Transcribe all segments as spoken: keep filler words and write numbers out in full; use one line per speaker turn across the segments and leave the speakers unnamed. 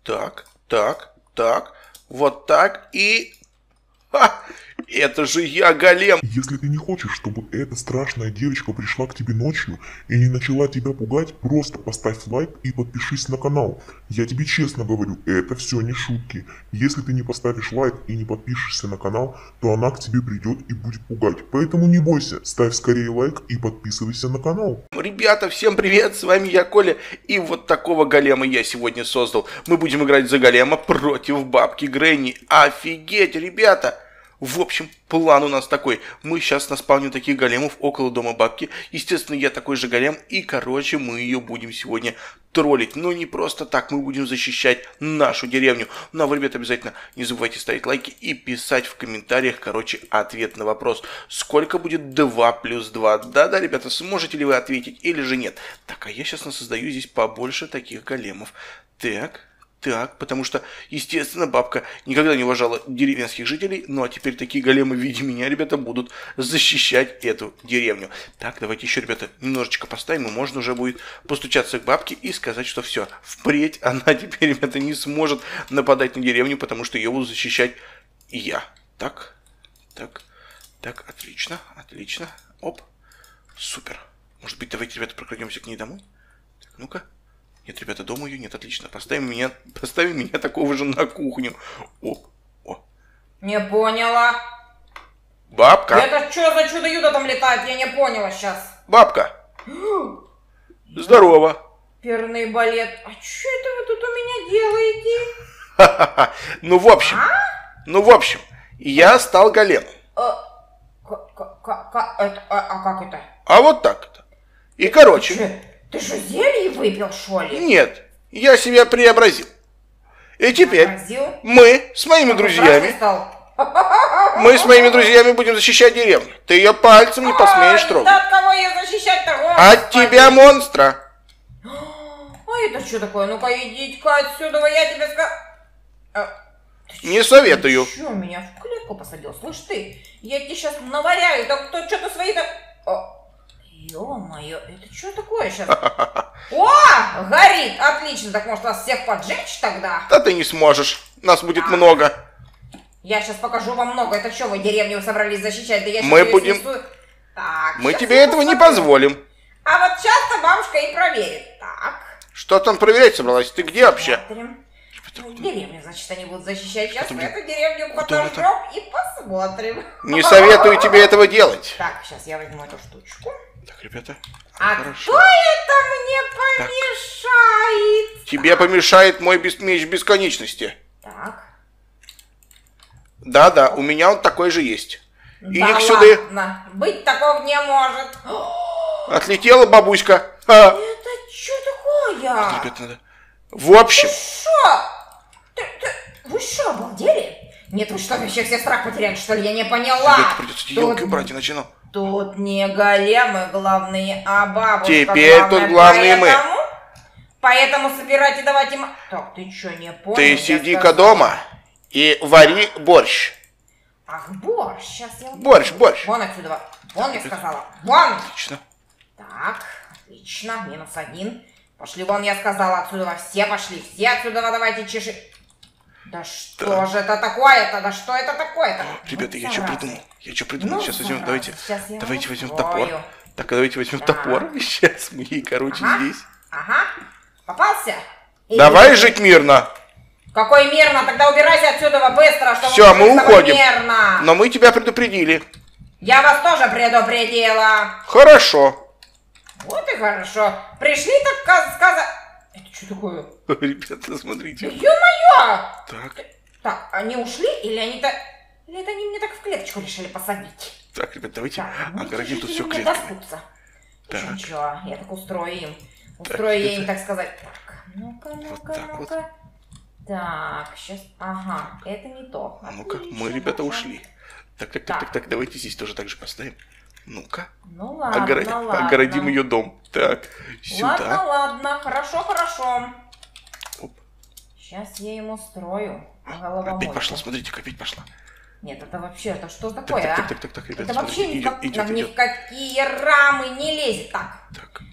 Так, так, так, вот так и... Ха! Это же я, голем!
Если ты не хочешь, чтобы эта страшная девочка пришла к тебе ночью и не начала тебя пугать, просто поставь лайк и подпишись на канал. Я тебе честно говорю, это все не шутки. Если ты не поставишь лайк и не подпишешься на канал, то она к тебе придет и будет пугать. Поэтому не бойся, ставь скорее лайк и подписывайся на канал.
Ребята, всем привет, с вами я, Коля, и вот такого голема я сегодня создал. Мы будем играть за голема против бабки Гренни. Офигеть, ребята! В общем, план у нас такой. Мы сейчас наспавним таких големов около дома бабки. Естественно, я такой же голем. И, короче, мы ее будем сегодня троллить. Но не просто так. Мы будем защищать нашу деревню. Ну, а вы, ребята, обязательно не забывайте ставить лайки и писать в комментариях, короче, ответ на вопрос. Сколько будет два плюс два? Да-да, ребята, сможете ли вы ответить или же нет? Так, а я сейчас создаю здесь побольше таких големов. Так... Так, потому что, естественно, бабка никогда не уважала деревенских жителей, ну а теперь такие големы в виде меня, ребята, будут защищать эту деревню. Так, давайте еще, ребята, немножечко поставим, и можно уже будет постучаться к бабке и сказать, что все, впредь она теперь, ребята, не сможет нападать на деревню, потому что ее буду защищать я. Так, так, так, отлично, отлично, оп, супер. Может быть, давайте, ребята, прокрадемся к ней домой? Так, ну-ка. Нет, ребята, дома ее нет, отлично. Поставим меня, поставим меня такого же на кухню. О, о.
Не поняла.
Бабка.
Это что за чудо-юдо там летает? Я не поняла сейчас.
Бабка. Здорово.
Перный балет. А что это вы тут у меня делаете?
Ха-ха-ха. Ну, в общем.
А?
Ну, в общем. Я стал големом.
А, это, а, а как это?
А вот так-то. И, короче...
Ты, ты что, зелье выпил, что ли?
Нет. Я себя преобразил. И теперь
Преобразил?
мы с моими
Какой
друзьями...
стал?
Мы с моими друзьями будем защищать деревню. Ты ее пальцем не посмеешь
Ой,
трогать.
да от кого я защищать-то?
От тебя, монстра.
А это что такое? Ну-ка, идите-ка отсюда, я тебе скажу.
Не советую.
Ты что, меня в клетку посадил? Слышь ты, я тебе сейчас наваряю. Так кто что-то свои-то... Ё-моё, это что такое сейчас? О, горит! Отлично, так может вас всех поджечь тогда?
Да ты не сможешь. Нас будет
А.
много.
Я сейчас покажу вам много. Это что, вы деревню собрались защищать? Да я
Мы
её
будем...
снесу. Так,
Мы
щас
тебе
я
этого не
посмотрю.
позволим.
А вот сейчас-то бабушка и проверит. Так.
Что там проверять собралась? Ты где вообще?
Смотрим. Деревню, значит, они будут защищать. Сейчас мы
Куда?
эту деревню
Куда
подожжем и посмотрим.
Не советую тебе этого делать.
Так, сейчас я возьму эту штучку.
Так, ребята.
А
Хорошо.
кто это мне помешает?
Тебе помешает мой бес... меч бесконечности.
Так.
Да-да, у меня он такой же есть. Иди
Да
к сюда.
ладно, быть такого не может.
Отлетела бабуська. А.
Это что такое?
Ребята, надо... В общем...
Что? Ты, ты, вы что, обалдели? Нет, вы что, вообще все страх потеряли, что ли? Я не поняла.
Ребята, придется эти елки
Тут-
убрать, иначе ну...
Тут не големы главные, а бабушка.
Теперь
главная.
тут главные мы.
Поэтому- Поэтому собирайте, давайте... м- Так, ты что, не понял?
Ты
Я
сиди-ка
сказала.
дома и вари борщ.
Ах, борщ, сейчас я...
Борщ, борщ.
Вон отсюда, вон я сказала, вон.
Отлично.
Так, отлично, минус один. Пошли вон, я сказала, отсюда все пошли, все отсюда, давайте чеши. Да что
Да.
же это такое-то, да что это такое-то?
Ребята,
Вот
я что
зараза.
придумал? Я что придумал?
Ну,
Сейчас возьмем,
зараза,
давайте,
сейчас я
давайте возьмем
устрою.
топор. Так, давайте возьмем
Да.
топор. Сейчас мы ей, короче,
Ага.
здесь.
Ага, попался? И-
Давай жить мирно.
Какой мирно, тогда убирайся отсюда быстро, чтобы
Всё, мы
жить с тобой
уходим.
мирно.
Но мы тебя предупредили.
Я вас тоже предупредила.
Хорошо.
Вот и хорошо. Пришли так сказать... Это что такое?
Ребята, смотрите.
Ё-моё!
Так,
Так, они ушли или они-то... Или это они мне так в клеточку решили посадить?
так, ребят, давайте
Так, ну,
оградим
эти
тут
жители
все
мне
клетками.
доспутся.
Так.
Ничего, ничего, я так устрою им. Устрою я им,
это-
так сказать. Так, ну-ка, ну-ка,
так вот.
ну-ка. Так, сейчас... Ага, это не то.
А ну-ка,
Отлично,
мы, ребята,
хорошо.
ушли. Так, так, так, так, так, давайте здесь тоже так же поставим. Ну-ка,
Ну ладно,
огра-
ладно.
оградим ее дом. Так,
Ладно,
сюда.
ладно, хорошо, хорошо.
Оп.
Сейчас я ему устрою.
Опять пошла, смотрите, опять пошла.
Нет, это вообще, это что
Так,
такое,
так,
а?
так, так, так, так, ребята,
Это вообще
смотрите,
никак,
идет, идет,
нам ни
идет.
в какие рамы не лезет. Так,
Так,
вы меня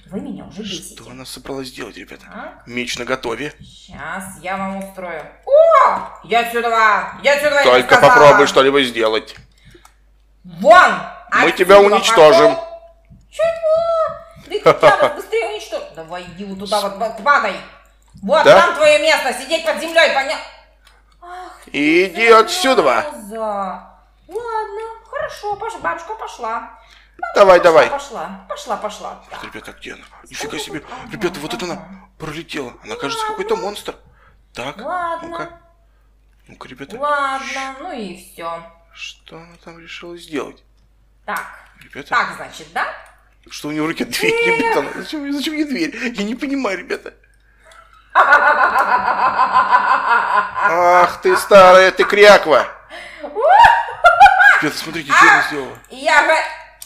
меня уже бесите.
Что она собралась делать, ребята?
Так.
Меч наготове.
Сейчас я вам устрою. О! Я отсюда! Я отсюда!
Только попробуй что-либо сделать.
Вон!
Мы
отсюда
тебя уничтожим.
пошел. Чего? Да ты тебя вот быстрее уничтожим. Давай иди вот туда вот, падай. Вот
Да?
там твое место, сидеть под землей, понял? Ах, ты
Иди отсюда.
зараза. Ладно, хорошо, пошла, бабушка пошла.
Давай,
Пошла,
давай.
Пошла, пошла, пошла. Так.
Ребята, где она? Нифига себе. Ребята, вот это она пролетела. Она, кажется, какой-то монстр. Так, ну-ка.
Ладно,
Ну-ка, ребята.
ладно, ну и все.
Что она там решила сделать?
Так,
Ребята,
так, значит, да?
что у нее в руке? Дверь, ребята. ну Зачем, зачем ей дверь? Я не понимаю, ребята. Ах ты старая, ты кряква. Ребята, смотрите, что она сделала.
Я же...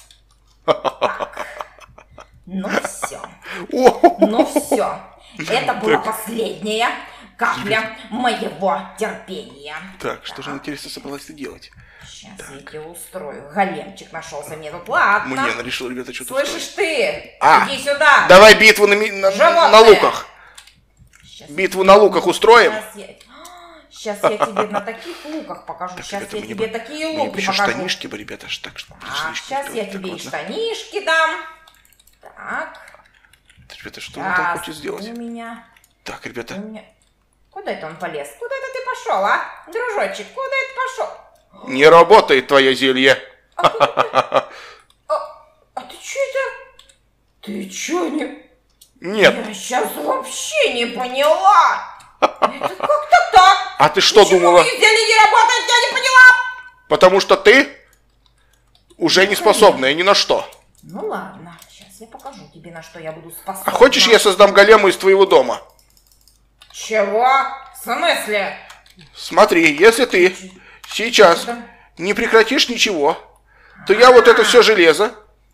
Так. Ну все,
О,
ну все. Это была последняя капля моего терпения.
Так, что же она, интересно, собралась-то делать?
Сейчас я тебе устрою. Големчик нашелся мне тут. Ладно.
Мне она решила, ребята, что-то
Слышишь ты?
А,
Иди сюда.
Давай битву на, ми- на,
Животное.
на луках.
Сейчас
Битву на луках устроим?
Сейчас я, Сейчас я тебе на таких луках покажу. Сейчас
Ребята,
я
мне
тебе
бы-
такие
Мне бы
луки
еще
покажу.
штанишки бы, ребята, аж так что.
А, сейчас я тебе и штанишки дам. Так.
Ребята, что она там
Сейчас
хочет сделать?
у меня...
Так, ребята,
У меня... Куда это он полез? Куда это ты пошел, а? Дружочек, куда это пошел?
не работает твое зелье.
А, а ты что это? Ты что не...
Нет.
Я сейчас вообще не поняла. Это как-то так.
А ты что
Почему
думала?
мои зелья не работают, я не поняла.
Потому что ты уже не способная ни на что.
Ну ладно, сейчас я покажу тебе, на что я буду
А
способна.
хочешь, я создам голема из твоего дома?
Чего? В смысле?
Смотри, если ты сейчас
Что?
не прекратишь ничего, то я вот это все железо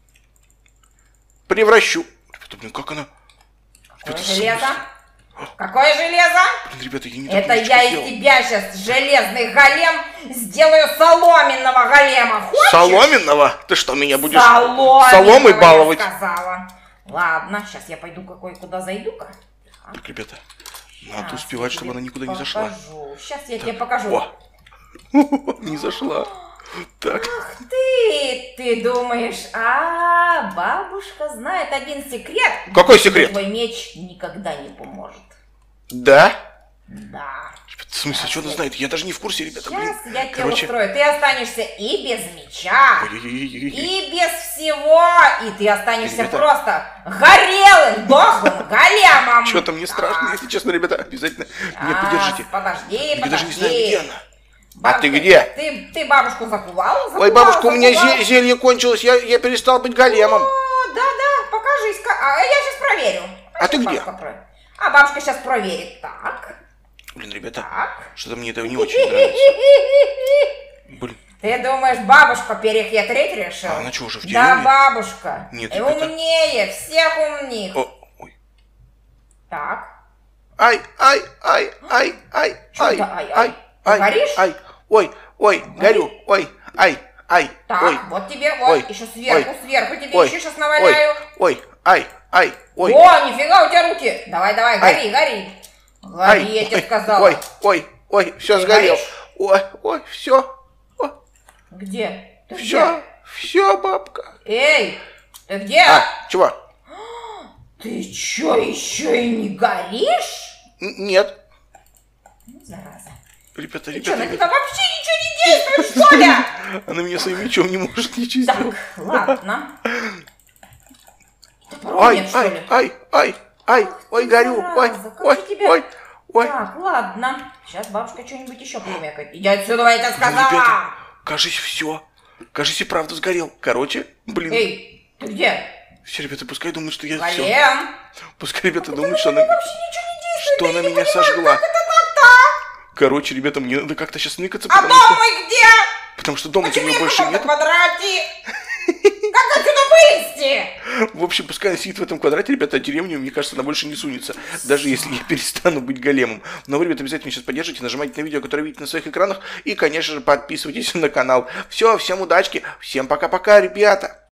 превращу. Ребята, блин, как она...
Какое
Ребята,
железо? Какое железо?
Блин, ребята, я не
Это
так
я из
сделал.
тебя сейчас железный голем сделаю соломенного голема. Хочешь?
Соломенного? Ты что, меня будешь
Соломенного,
соломой
я
баловать?
сказала. Ладно, сейчас я пойду какой куда зайду-ка.
Так, ребята,
Щас
надо успевать,
я
чтобы
тебе
она никуда не зашла.
Сейчас я тебе покажу.
О! Не зашла. Так,
Ах ты, ты думаешь, а бабушка знает один секрет.
Какой
что
секрет?
Твой меч никогда не поможет.
да?
Да.
В смысле, что она знает? Я даже не в курсе, ребята, блин.
Сейчас я тебя
Короче,
устрою. Ты останешься и без меча,
ой-ой-ой-ой-ой.
и без всего, и ты останешься
Ребята.
просто горелым, дохлым големом.
Что-то мне страшно, если честно, ребята, обязательно меня
Щас,
поддержите.
Подожди,
Я
подожди.
даже не знаю, где она.
Бабушка,
А ты где?
Ты, ты бабушку закувал?
Ой,
Закувал,
бабушка, у меня
закувал?
зе- зелье кончилось, я, я перестал быть големом.
О, да-да, покажись. ка- А я сейчас проверю.
А ты
щас
где?
бабушка про- А бабушка сейчас проверит. Так,
Блин, ребята,
так.
что-то мне это не очень нравится. Блин,
Ты думаешь, бабушка перехитрить решил?
А она что, уже в
Да,
деревне?
бабушка.
Нет,
И
ребята.
умнее всех умных.
о, ой.
Так.
Ай, ай, ай, ай, ай,
Чё
ай,
это ай, ай?
ай,
Ты
ай,
горишь?
ай, ой, ой, горю, ой, ай, ай,
Так,
ой,
вот тебе, вот,
ой,
еще сверху,
ой,
сверху тебе
ой,
еще сейчас наваляю.
ой, ай, ай, ой,
О, нифига у тебя руки. Давай, давай,
Ай.
гори, гори.
ай,
Гори, я тебе
ой,
сказала.
ой, ой, ой, все
Ты
сгорел.
горишь?
Ой, ой, все,
Где? Ты где?
все, все, бабка.
Эй, ты где?
А, чего?
Ты чё, еще и не горишь?
Н- Нет.
Ну, зараза.
Ребята,
Ты чё,
ребята,
на
ребята.
тебя вообще ничего не действует, что ли?
Она меня своим мечом не может ничего
Так,
сделать.
ладно. Это
Ай,
проводник, что
ай,
ли?
ай, ай, ай,
Ах
ой,
ты,
горю, ой,
зараза, как
ой,
же тебя-
ой, ой.
Так, ладно. Сейчас бабушка что-нибудь еще племякает. Иди отсюда, я тебе
Блин,
сказала.
ребята, кажись, все. Кажись, и правда сгорел. Короче, блин.
Эй, ты где?
Все, ребята, пускай думают, что я все.
Голем.
Пускай ребята думают, что она,
Вообще ничего не действует.
что
я
она
не
меня
понимаю,
сожгла.
Как это так-то?
Короче, ребята, мне надо как-то сейчас ныкаться,
А
потому
дом
что,
мой где?
потому что дома у
Почему
меня
я
больше
в каком-то
нет.
квадрате? Как отсюда вылезти?
В общем, пускай она сидит в этом квадрате, ребята, а деревню, мне кажется, она больше не сунется. Даже если я перестану быть големом. Но вы, ребята, обязательно сейчас поддержите, нажимайте на видео, которое видите на своих экранах. И, конечно же, подписывайтесь на канал. Все, всем удачки, всем пока-пока, ребята.